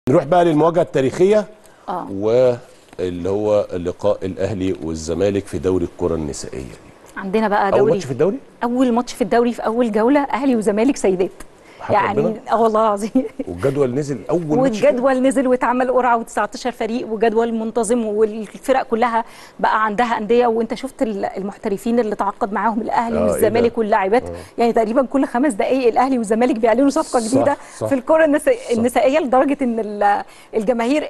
نروح بقى للمواجهه التاريخيه اه واللي هو لقاء الاهلي والزمالك في دوري الكره النسائيه. عندنا بقى اول دوري. ماتش في الدوري، اول ماتش في الدوري في اول جوله اهلي وزمالك سيدات. يعني والله العظيم. والجدول نزل اول ماتش، والجدول نزل واتعمل قرعه و19 فريق وجدول منتظم، والفرق كلها بقى عندها انديه، وانت شفت المحترفين اللي تعاقد معاهم الاهلي والزمالك واللاعبات. يعني تقريبا كل 5 دقائق الاهلي والزمالك بيعلنوا صفقه جديده. صح. في الكره النسائيه لدرجه ان الجماهير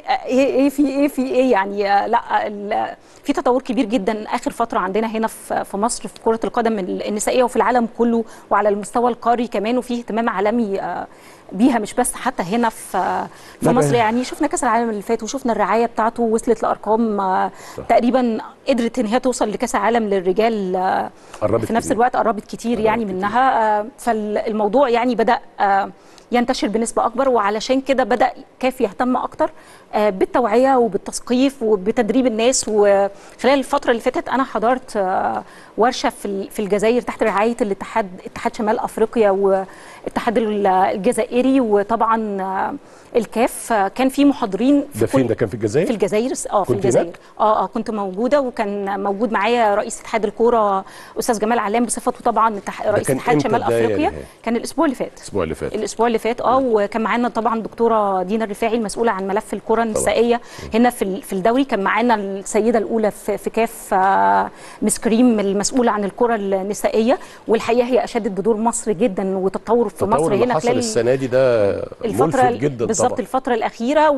ايه يعني لا في تطور كبير جدا اخر فتره عندنا هنا في مصر في كره القدم النسائيه وفي العالم كله وعلى المستوى القاري كمان، وفيه اهتمام عالمي بيها مش بس حتى هنا في مصر. يعني شفنا كاس العالم اللي فات وشفنا الرعايه بتاعته وصلت لارقام تقريبا قدرت ان هي توصل لكاس العالم للرجال في نفس الوقت قربت كتير يعني منها. فالموضوع يعني بدا ينتشر بنسبه اكبر، وعلشان كده بدا كاف يهتم اكتر بالتوعيه وبالتثقيف وبتدريب الناس. وخلال الفتره اللي فاتت انا حضرت ورشه في الجزائر تحت رعايه اتحاد شمال افريقيا والاتحاد الجزائري وطبعا الكاف. كان في محاضرين ده فين؟ ده كان في الجزائر؟ في الجزائر في الجزائر. كنت موجوده، وكان موجود معايا رئيس اتحاد الكوره استاذ جمال علام بصفته طبعا رئيس اتحاد شمال افريقيا. كان الاسبوع اللي فات. الاسبوع اللي فات وكان معانا طبعا الدكتوره دينا الرفاعي المسؤوله عن ملف الكره النسائيه هنا في الدوري. كان معانا السيده الاولى في كاف مس كريم المسؤوله عن الكره النسائيه، والحقيقه هي اشادت بدور مصر جدا وتطور في مصر هنا خلال السنه دي ده ملفت جدا بالظبط الفتره الاخيره،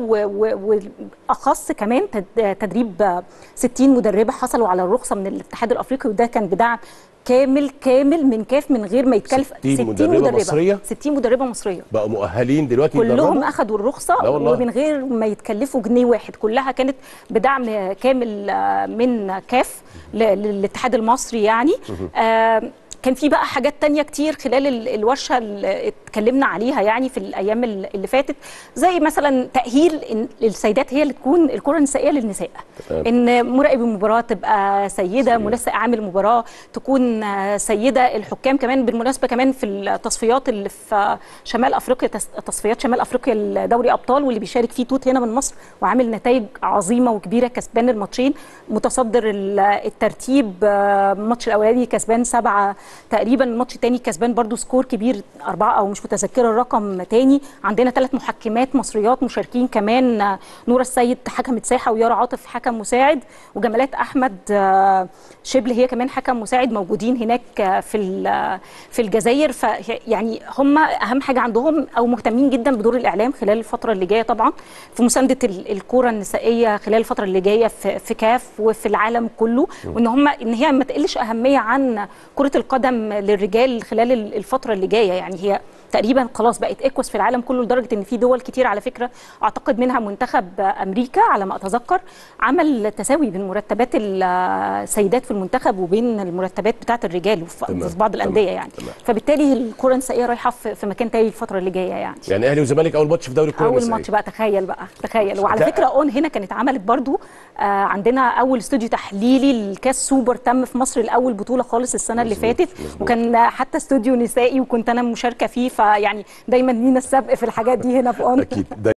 واخص كمان تدريب 60 مدربه حصلوا على الرخصه من الاتحاد الافريقي، وده كان بدعم كامل من كاف من غير ما يتكلف. 60 مدربه مصريه، 60 مدربه مصريه بقوا مؤهلين دلوقتي كلهم اخذوا الرخصه ومن غير ما يتكلفوا جنيه واحد. كلها كانت بدعم كامل من كاف للاتحاد المصري يعني. كان في بقى حاجات تانية كتير خلال الورشة اللي اتكلمنا عليها يعني في الأيام اللي فاتت، زي مثلا تأهيل السيدات هي اللي تكون الكرة النسائية للنساء. إن مراقب المباراة تبقى سيدة، منسق عامل المباراة تكون سيدة، الحكام كمان بالمناسبة كمان في التصفيات اللي في شمال أفريقيا، تصفيات شمال أفريقيا لدوري أبطال واللي بيشارك فيه توت هنا من مصر وعامل نتائج عظيمة وكبيرة، كسبان الماتشين، متصدر الترتيب. الماتش الأولاني كسبان 7 تقريبا، الماتش الثاني كسبان برضو سكور كبير 4 او مش متذكره الرقم تاني. عندنا 3 محكمات مصريات مشاركين كمان، نورة السيد حكمة ساحه، ويارا عاطف حكم مساعد، وجمالات احمد شبل هي كمان حكم مساعد موجودين هناك في الجزائر. فيعني هم اهم حاجه عندهم او مهتمين جدا بدور الاعلام خلال الفتره اللي جايه طبعا في مسانده الكره النسائيه خلال الفتره اللي جايه في كاف وفي العالم كله، ان هي ما تقلش اهميه عن كره القدم للرجال خلال الفتره اللي جايه. يعني هي تقريبا خلاص بقت اكوس في العالم كله، لدرجه ان في دول كتير على فكره اعتقد منها منتخب امريكا على ما اتذكر عمل تساوي بين مرتبات السيدات في المنتخب وبين المرتبات بتاعه الرجال في بعض الانديه يعني. فبالتالي الكره النسائيه رايحه في مكان تاني الفتره اللي جايه يعني اهلي وزمالك اول ماتش في دوري الكره النسائيه. اول ماتش بقى تخيل. وعلى فكره هنا كانت عملت برضو عندنا اول استوديو تحليلي للكاس سوبر تم في مصر، الاول بطوله خالص السنه اللي فاتت، وكان حتى استوديو نسائي وكنت انا مشاركه فيه. فيعني دايما لينا السبق في الحاجات دي هنا في اكيد.